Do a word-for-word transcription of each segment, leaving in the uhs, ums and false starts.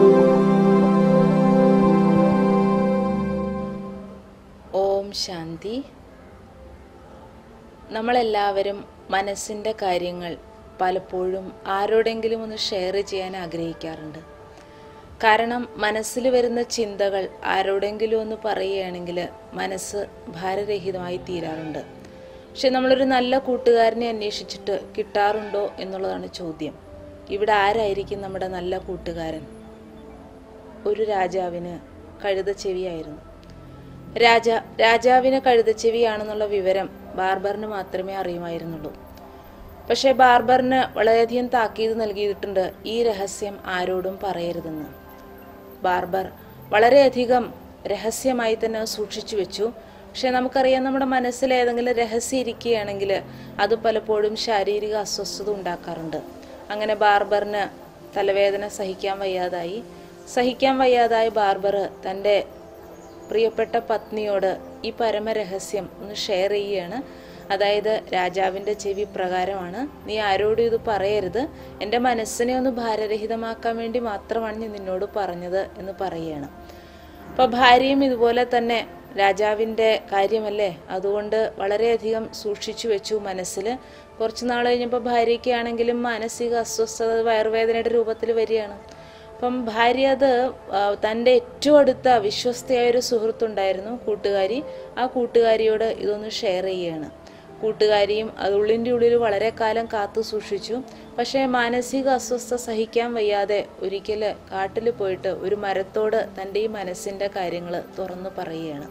ഓം ശാന്തി. നമ്മളെല്ലാവരും മനസ്സിൻ്റെ കാര്യങ്ങൾ പലപ്പോഴും ആരോടെങ്കിലും ഒന്ന് ഷെയർ ചെയ്യാൻ ആഗ്രഹിക്കാറുണ്ട്. കാരണം മനസ്സിൽ വരുന്ന ചിന്തകൾ ആരോടെങ്കിലും ഒന്ന് പറയുകയാണെങ്കിൽ മനസ്സ് ഭാരരഹിതമായി തീരാറുണ്ട്. പക്ഷെ നമ്മളൊരു നല്ല കൂട്ടുകാരനെ അന്വേഷിച്ചിട്ട് കിട്ടാറുണ്ടോ എന്നുള്ളതാണ് ചോദ്യം. ഇവിടെ ആരായിരിക്കും നമ്മുടെ നല്ല കൂട്ടുകാരൻ? ഒരു രാജാവിന് കഴുതച്ചെവിയായിരുന്നു. രാജ രാജാവിന് കഴുതച്ചെവിയാണെന്നുള്ള വിവരം ബാർബറിന് മാത്രമേ അറിയുമായിരുന്നുള്ളൂ. പക്ഷേ ബാർബറിന് വളരെയധികം താക്കീത് നൽകിയിട്ടുണ്ട്, ഈ രഹസ്യം ആരോടും പറയരുതെന്ന്. ബാർബർ വളരെയധികം രഹസ്യമായി തന്നെ സൂക്ഷിച്ചു വെച്ചു. പക്ഷെ നമുക്കറിയാം, നമ്മുടെ മനസ്സിൽ ഏതെങ്കിലും രഹസ്യം ഇരിക്കുകയാണെങ്കിൽ അത് പലപ്പോഴും ശാരീരിക അസ്വസ്ഥത ഉണ്ടാക്കാറുണ്ട്. അങ്ങനെ ബാർബറിന് തലവേദന സഹിക്കാൻ വയ്യാതായി. സഹിക്കാൻ വയ്യാതായ ബാർബർ തൻ്റെ പ്രിയപ്പെട്ട പത്നിയോട് ഈ പരമരഹസ്യം ഒന്ന് ഷെയർ ചെയ്യുകയാണ്. അതായത്, രാജാവിൻ്റെ ചെവി പ്രകാരമാണ്, നീ ആരോടും ഇത് പറയരുത്, എൻ്റെ മനസ്സിനെ ഒന്ന് ഭാരരഹിതമാക്കാൻ വേണ്ടി മാത്രമാണ് ഞാൻ നിന്നോട് പറഞ്ഞത് എന്ന് പറയുകയാണ്. അപ്പോൾ ഭാര്യയും ഇതുപോലെ തന്നെ, രാജാവിൻ്റെ കാര്യമല്ലേ, അതുകൊണ്ട് വളരെയധികം സൂക്ഷിച്ചു വെച്ചു മനസ്സിൽ. കുറച്ച് നാൾ കഴിഞ്ഞപ്പോൾ ഭാര്യയ്ക്കാണെങ്കിലും മാനസിക അസ്വസ്ഥത വയറുവേദനയുടെ രൂപത്തിൽ വരികയാണ്. അപ്പം ഭാര്യ അത് തൻ്റെ ഏറ്റവും അടുത്ത വിശ്വസ്തയായൊരു സുഹൃത്തുണ്ടായിരുന്നു, കൂട്ടുകാരി. ആ കൂട്ടുകാരിയോട് ഇതൊന്ന് ഷെയർ ചെയ്യുകയാണ്. കൂട്ടുകാരിയും അത് ഉള്ളിൻ്റെ ഉള്ളിൽ വളരെ കാലം കാത്തു സൂക്ഷിച്ചു. പക്ഷേ മാനസിക അസ്വസ്ഥത സഹിക്കാൻ വയ്യാതെ ഒരിക്കൽ കാട്ടിൽ പോയിട്ട് ഒരു മരത്തോട് തൻ്റെ ഈ മനസ്സിൻ്റെ കാര്യങ്ങൾ തുറന്നു പറയുകയാണ്.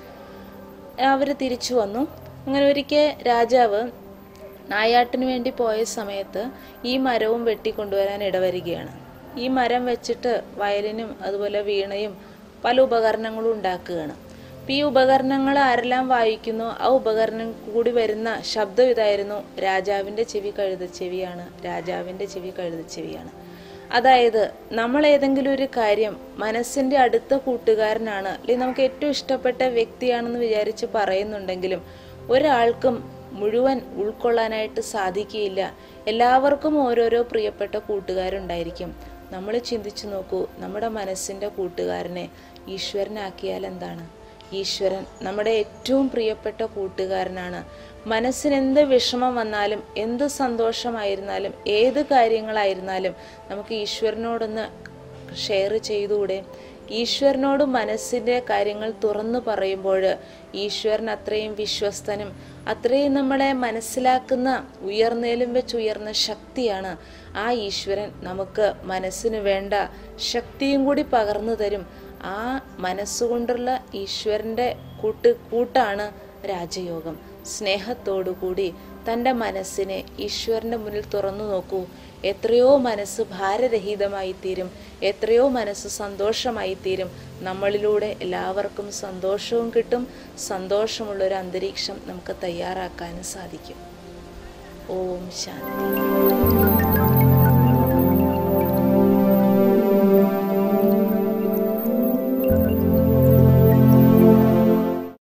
അവർ തിരിച്ചു വന്നു. അങ്ങനെ ഒരിക്കൽ രാജാവ് നായാട്ടിന് വേണ്ടി പോയ സമയത്ത് ഈ മരവും വെട്ടിക്കൊണ്ടുവരാൻ ഇടവരികയാണ്. ഈ മരം വെച്ചിട്ട് വയലിനും അതുപോലെ വീണയും പല ഉപകരണങ്ങളും ഉണ്ടാക്കുകയാണ്. അപ്പം ഈ ഉപകരണങ്ങൾ ആരെല്ലാം വായിക്കുന്നു, ആ ഉപകരണം കൂടി വരുന്ന ശബ്ദം ഇതായിരുന്നു: രാജാവിൻ്റെ ചെവി കഴുതച്ചെവിയാണ്, രാജാവിൻ്റെ ചെവി കഴുതച്ചെവിയാണ്. അതായത്, നമ്മൾ ഏതെങ്കിലും ഒരു കാര്യം മനസ്സിൻ്റെ അടുത്ത കൂട്ടുകാരനാണ്, അല്ലെങ്കിൽ നമുക്ക് ഏറ്റവും ഇഷ്ടപ്പെട്ട വ്യക്തിയാണെന്ന് വിചാരിച്ച് പറയുന്നുണ്ടെങ്കിലും ഒരാൾക്കും മുഴുവൻ ഉൾക്കൊള്ളാനായിട്ട് സാധിക്കുകയില്ല. എല്ലാവർക്കും ഓരോരോ പ്രിയപ്പെട്ട കൂട്ടുകാരുണ്ടായിരിക്കും. നമ്മൾ ചിന്തിച്ചു നോക്കൂ, നമ്മുടെ മനസ്സിൻ്റെ കൂട്ടുകാരനെ ഈശ്വരനാക്കിയാൽ എന്താണ്? ഈശ്വരൻ നമ്മുടെ ഏറ്റവും പ്രിയപ്പെട്ട കൂട്ടുകാരനാണ്. മനസ്സിന് എന്ത് വിഷമം വന്നാലും, എന്ത് സന്തോഷമായിരുന്നാലും, ഏത് കാര്യങ്ങളായിരുന്നാലും നമുക്ക് ഈശ്വരനോടൊന്ന് ഷെയർ ചെയ്തുകൂടെ? ഈശ്വരനോട് മനസ്സിൻ്റെ കാര്യങ്ങൾ തുറന്നു പറയുമ്പോൾ ഈശ്വരൻ അത്രയും വിശ്വസ്തനും അത്രയും നമ്മളെ മനസ്സിലാക്കുന്ന ഉയർന്നേലും വെച്ച് ഉയർന്ന ശക്തിയാണ്. ആ ഈശ്വരൻ നമുക്ക് മനസ്സിന് വേണ്ട ശക്തിയും കൂടി പകർന്നു തരും. ആ മനസ്സുകൊണ്ടുള്ള ഈശ്വരൻ്റെ കൂട്ട് കൂട്ടാണ് രാജയോഗം. സ്നേഹത്തോടു കൂടി തൻ്റെ മനസ്സിനെ ഈശ്വരൻ്റെ മുന്നിൽ തുറന്നു നോക്കൂ. എത്രയോ മനസ്സ് ഭാരരഹിതമായി തീരും, എത്രയോ മനസ്സ് സന്തോഷമായി തീരും. നമ്മളിലൂടെ എല്ലാവർക്കും സന്തോഷവും കിട്ടും. സന്തോഷമുള്ളൊരു അന്തരീക്ഷം നമുക്ക് തയ്യാറാക്കാനും സാധിക്കും. ഓം ശാന്തി.